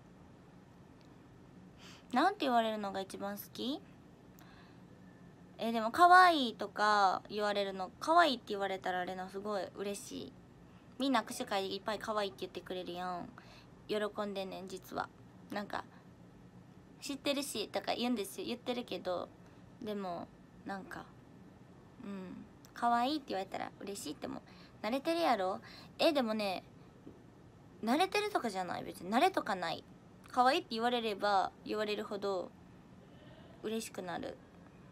A: なんて言われるのが一番好き？でも可愛いとか言われるの、可愛いって言われたらレナすごい嬉しい。みんな握手会でいっぱい可愛いって言ってくれるやん。喜んでんねん実は。なんか知ってるしとか言うんですよ。言ってるけどでもなんか可愛いって言われたら嬉しいっても慣れてるやろ。でもね慣れてるとかじゃない。別に慣れとかない。 可愛いって言われれば言われるほど嬉しくなる。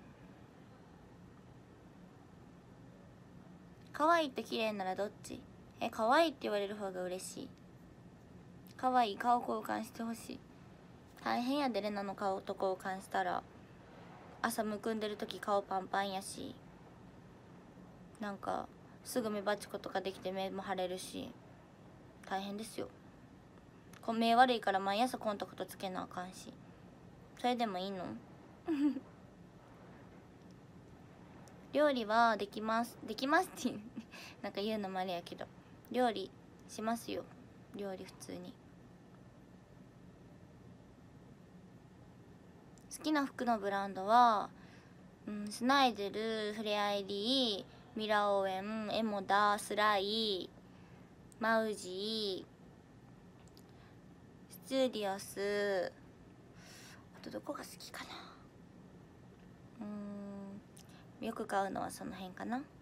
A: 可愛いと綺麗ならどっち？可愛いって言われる方が嬉しい。可愛い、顔交換してほしい。大変やで、レナの顔と交換したら朝むくんでる時顔パンパンやし、なんかすぐ目バチコとかできて目も腫れるし大変ですよ。目悪いから毎朝コンタクトつけなあかんし。それでもいいの？料理はできます。できますってなんか言うのもあれやけど、料理しますよ。料理普通に。好きな服のブランドは、スナイデル、フレアイリー、ミラオエン、エモダ、スライ、マウジー、スチューディオス、あとどこが好きかな。よく買うのはその辺かな。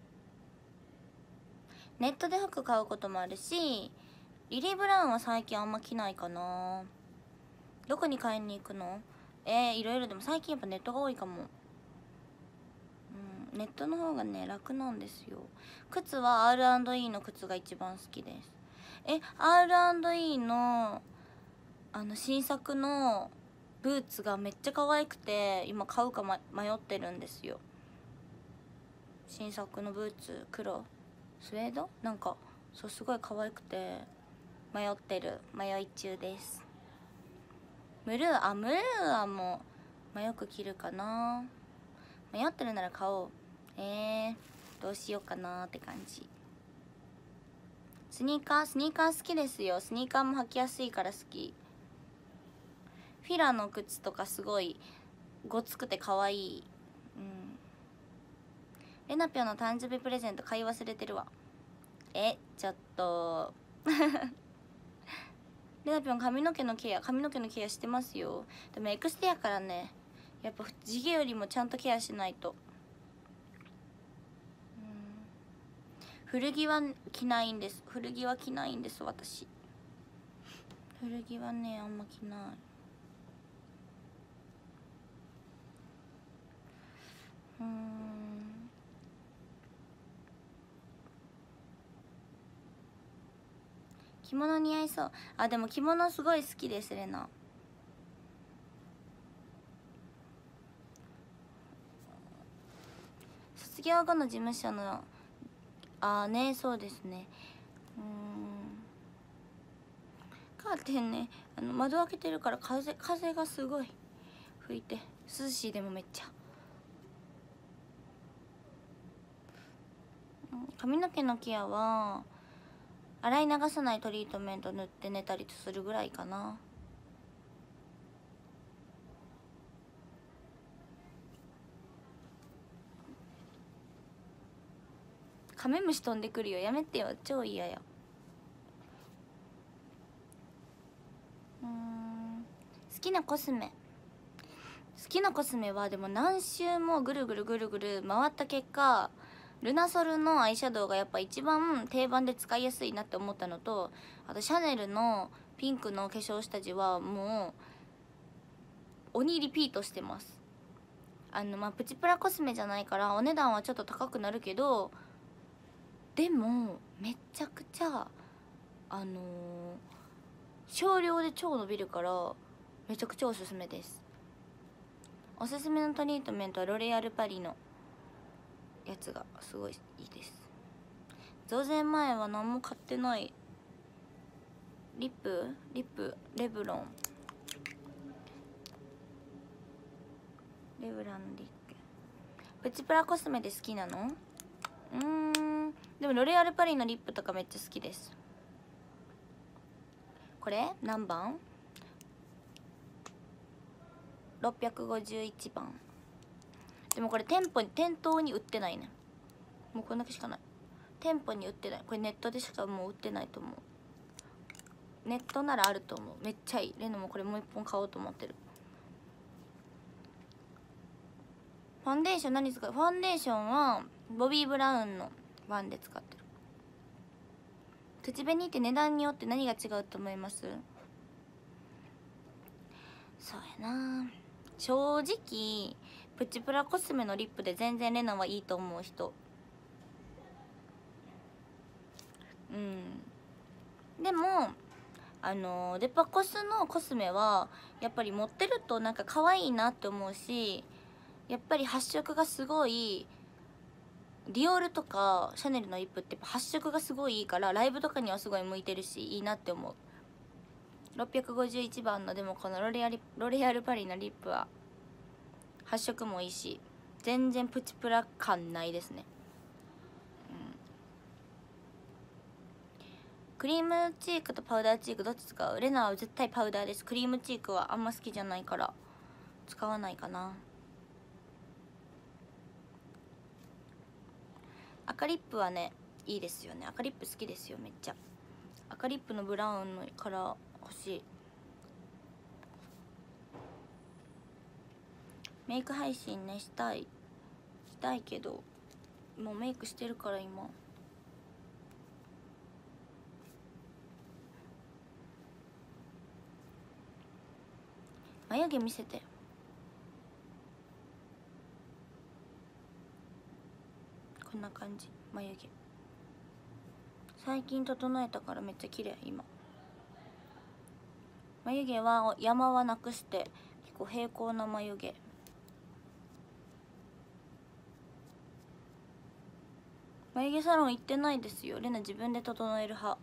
A: ネットで服買うこともあるし、リリー・ブラウンは最近あんま着ないかな。どこに買いに行くの？いろいろ。でも最近やっぱネットが多いかも。ネットの方がね楽なんですよ。靴は R&E の靴が一番好きです。R&E の新作のブーツがめっちゃ可愛くて今買うか、迷ってるんですよ。新作のブーツ、黒スウェードなんかそう、すごい可愛くて迷い中です。ムルーはもう、よく着るかな。迷ってるなら買おう。どうしようかなって感じ。スニーカー好きですよ。スニーカーも履きやすいから好き。フィラの靴とかすごいごつくて可愛い。レナピョンの誕生日プレゼント買い忘れてるわ。ちょっとレナピョン髪の毛のケアしてますよ。でもエクステやからね、やっぱ地毛よりもちゃんとケアしないと。古着は着ないんです。私。古着はねあんま着ない。着物似合いそう。でも着物すごい好きです、レナ。卒業後の事務所のね、そうですね。カーテンね、窓開けてるから風がすごい吹いて涼しい。でもめっちゃ髪の毛のケアは洗い流さないトリートメント塗って寝たりするぐらいかな。カメムシ飛んでくるよ、やめてよ、超嫌や。好きなコスメはでも何周もぐるぐる回った結果、ルナソルのアイシャドウがやっぱ一番定番で使いやすいなって思ったのと、あとシャネルのピンクの化粧下地はもう鬼リピートしてます。プチプラコスメじゃないからお値段はちょっと高くなるけど、でもめちゃくちゃ少量で超伸びるからめちゃくちゃおすすめです。おすすめのトリートメントはロレアルパリのやつがすごいいいです。増税前は何も買ってない。リップレブランリップ。プチプラコスメで好きなの？でもロレアルパリのリップとかめっちゃ好きです。これ何番？651番。でもこれ店頭に売ってないね。もうこんだけしかない。店舗に売ってない。これネットでしかもう売ってないと思う。ネットならあると思う。めっちゃいい。レノもこれもう一本買おうと思ってる。ファンデーション何使う？ファンデーションはボビー・ブラウンのファンで使ってる。口紅って値段によって何が違うと思います？ そうやな。正直プチプラコスメのリップで全然レナはいいと思う人、でもデパコスのコスメはやっぱり持ってるとなんか可愛いなって思うし、やっぱり発色がすごい、ディオールとかシャネルのリップってやっぱ発色がすごいいいから、ライブとかにはすごい向いてるしいいなって思う。651番のでもこのロレアルパリのリップは発色もいいし全然プチプラ感ないですね。クリームチークとパウダーチークどっち使う？レナは絶対パウダーです。クリームチークはあんま好きじゃないから使わないかな。赤リップはねいいですよね。赤リップ好きですよめっちゃ。赤リップのブラウンのカラー欲しい。メイク配信ねしたいけどもうメイクしてるから今。眉毛見せて。こんな感じ。眉毛最近整えたからめっちゃ綺麗今。眉毛は山はなくして結構平行な眉毛。眉毛サロン行ってないですよ。レナ自分で整える派。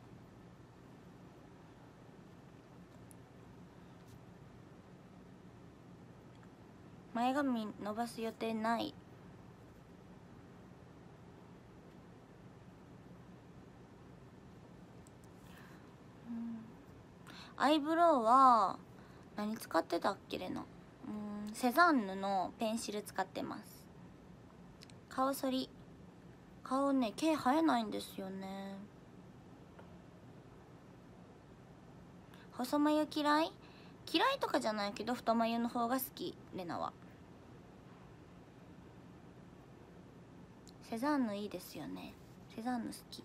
A: 前髪伸ばす予定ない。アイブロウは何使ってたっけレナ。セザンヌのペンシル使ってます。顔剃り。顔ね毛生えないんですよね。細眉嫌いとかじゃないけど太眉の方が好き。レナはセザンヌいいですよね。セザンヌ好き。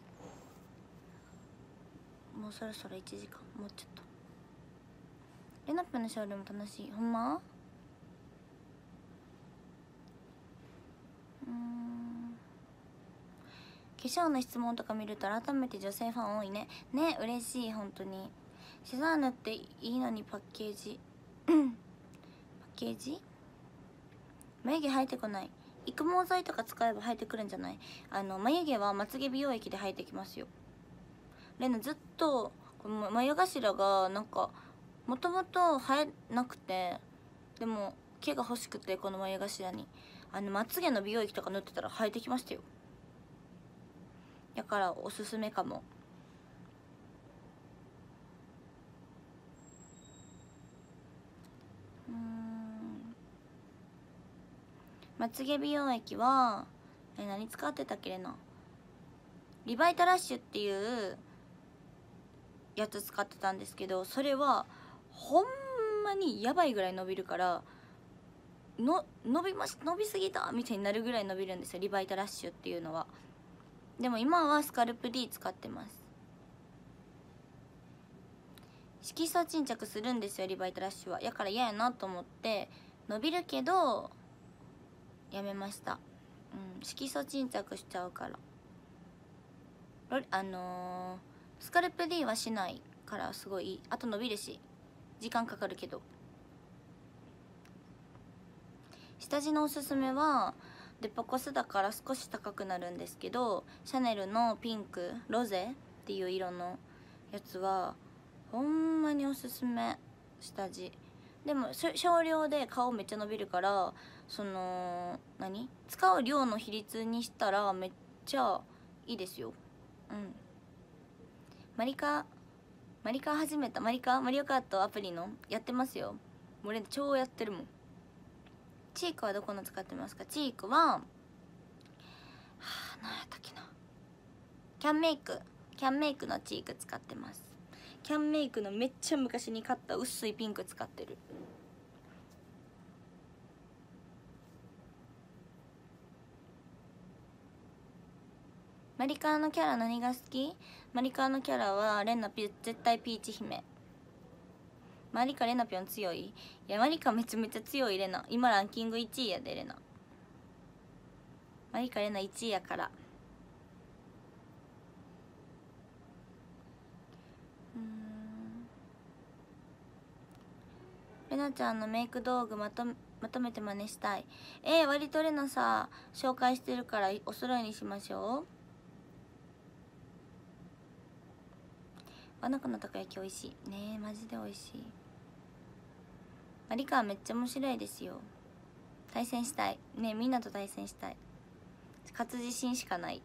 A: もうそろそろ1時間、もうちょっと。レナップのショールーム楽しい。ほんま？化粧の質問とか見ると改めて女性ファン多いね。ね、嬉しい。本当にセザンヌっていいのにパッケージパッケージ眉毛生えてこない。育毛剤とか使えば生えてくるんじゃない？眉毛はまつげ美容液で生えてきますよ。レナずっとこの眉頭がなんかもともと生えなくて、でも毛が欲しくてこの眉頭にまつげの美容液とか塗ってたら生えてきましたよ。だからおすすめかも。まつげ美容液は何使ってたっけな。リバイタラッシュっていうやつ使ってたんですけど、それはほんまにやばいぐらい伸びるから伸びすぎたみたいになるぐらい伸びるんですよ、リバイタラッシュっていうのは。でも今はスカルプ D 使ってます。色素沈着するんですよリバイタラッシュは。やから嫌やなと思って伸びるけどやめました。色素沈着しちゃうから。スカルプ D はしないからすごいいい。あと伸びるし時間かかるけど。下地のおすすめはデパコスだから少し高くなるんですけど、シャネルのピンクロゼっていう色のやつはほんまにおすすめ。下地でも少量で顔めっちゃ伸びるから、その使う量の比率にしたらめっちゃいいですよ。マリカ始めた。マリオカートアプリのやってますよ。俺超やってるもん。チークはどこの使ってますか？チークは何やったっけな。キャンメイクのチーク使ってます。キャンメイクのめっちゃ昔に買った薄いピンク使ってる。マリカーのキャラ何が好き？マリカーのキャラはレンナ絶対ピーチ姫。 マリカレナぴょん強い？いやマリカめちゃめちゃ強い。レナ今ランキング1位やで。レナマリカレナ1位やから。レナちゃんのメイク道具まとめて真似したい。割とレナさ紹介してるからお揃いにしましょう。わなこのたこ焼き美味しいね。マジで美味しい。マリカはめっちゃ面白いですよ。対戦したいね。みんなと対戦したい。勝つ自信しかない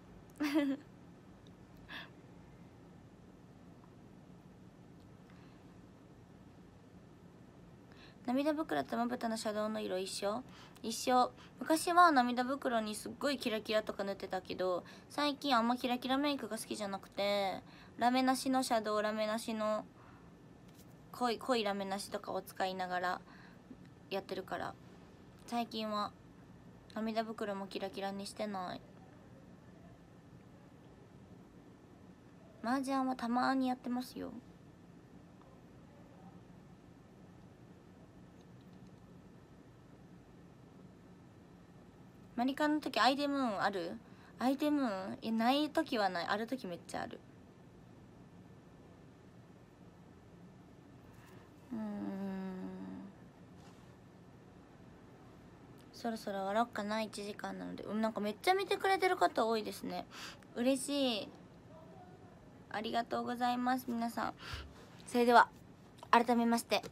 A: 涙袋とまぶたのシャドウの色一緒？一緒。昔は涙袋にすっごいキラキラとか塗ってたけど、最近あんまキラキラメイクが好きじゃなくて、ラメなしのシャドウ、ラメなしの濃いラメなしとかを使いながらやってるから、最近は涙袋もキラキラにしてない。麻雀はたまにやってますよ。マリカの時アイデムーンある？アイデムーン？いやない時はない。ある時めっちゃある。そろそろ終わろっかな。1時間なので。なんかめっちゃ見てくれてる方多いですね。嬉しい。ありがとうございます皆さん。それでは改めまして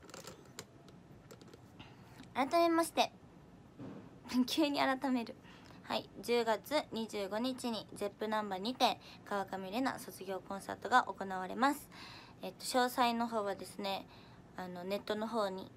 A: 急に改める。はい、10月25日に ZEP ナンバーにて川上レナ卒業コンサートが行われます。詳細の方はですね、ネットの方に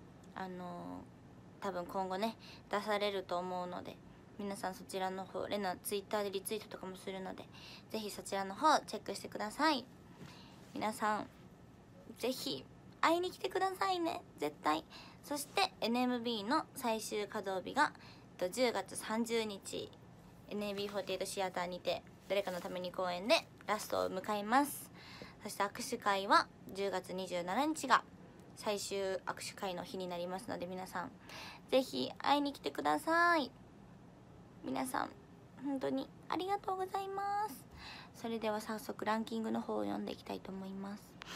A: 多分今後ね出されると思うので、皆さんそちらの方、レナツイッターでリツイートとかもするので、ぜひそちらの方チェックしてください。皆さんぜひ会いに来てくださいね、絶対。そして NMB の最終稼働日が10月30日 NAB48 シアターにて誰かのために公演でラストを迎えます。そして握手会は10月27日が最終握手会の日になりますので、皆さんぜひ会いに来てください。皆さん本当にありがとうございます。それでは早速ランキングの方を読んでいきたいと思います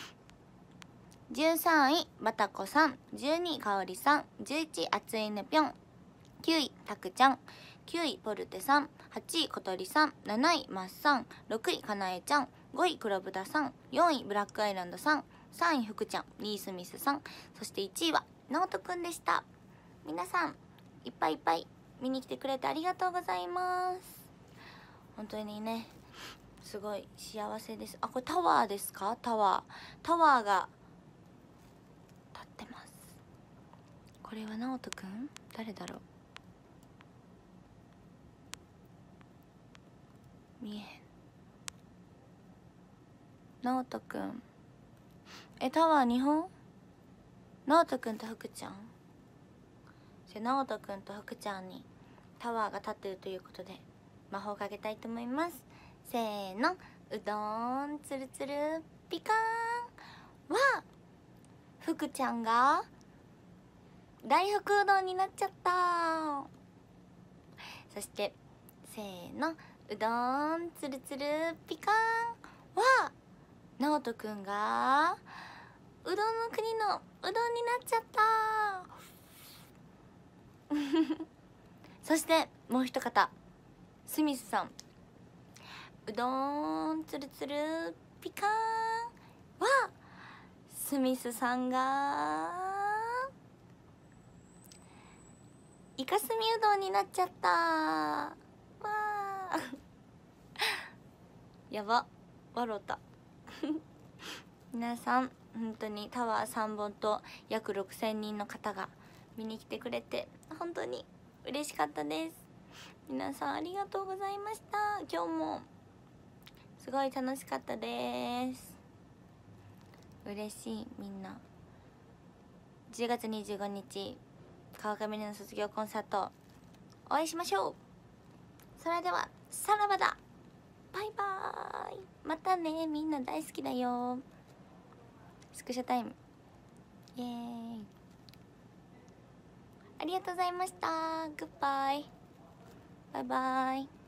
A: 。13位バタコさん、12位かおりさん、11位あついねぴょん、9位たくちゃん、9位ポルテさん、8位ことりさん、7位まっさん、6位かなえちゃん、5位黒豚さん、4位ブラックアイランドさん、3位福ちゃん、2位スミスさん、そして1位はナオトくんでした。皆さんいっぱいいっぱい見に来てくれてありがとうございます。本当にねすごい幸せです。これタワーですか？タワーが立ってます。これはナオトくん？誰だろう？見えへん。ナオトくんタワー2本？ナオトくんと福ちゃん？ナオトくんと福ちゃんにタワーが立ってるということで魔法をかけたいと思います。せーの、うどんつるつるピカーンは福ちゃんが大福うどんになっちゃった。そしてせーの、うどんつるつるピカーンはナオトくんがうどんの国のうどんになっちゃったそしてもう一方、スミスさん、うどんつるつるピカーンはスミスさんがイカスミうどんになっちゃったわやば笑った皆さん本当にタワー3本と約6000人の方が見に来てくれて本当に嬉しかったです。皆さんありがとうございました。今日もすごい楽しかったです。嬉しい。みんな10月25日川上の卒業コンサートお会いしましょう。それではさらばだ、バイバーイ、またね。みんな大好きだよ。スクショタイム。 イエーイ。ありがとうございました。グッバイ。バイバイ。